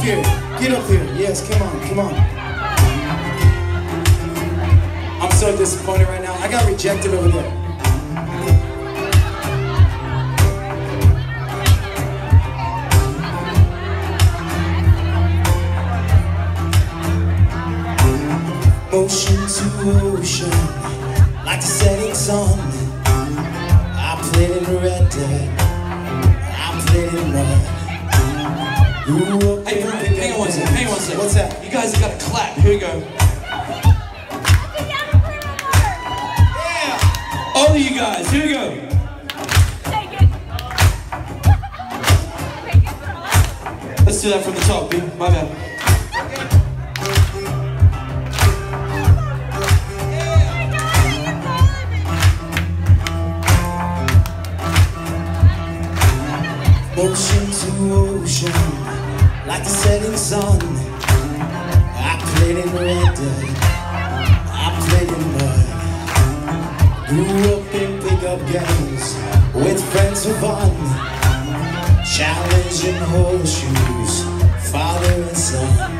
here. Get up here. Yes, come on, come on. I'm so disappointed right now. I got rejected over there. Ocean to ocean, like the setting sun. I played in Red Dead, I played in Red. Hey, Brian, hang on one second. What's that? You guys have got to clap. Here we go. Yeah! All of you guys, here we go. Let's do that from the top, B. My bad. Ocean to ocean, like the setting sun. I played in Red Dead, I played in mud. Grew up in pickup games with friends for fun. Challenging horseshoes, father and son.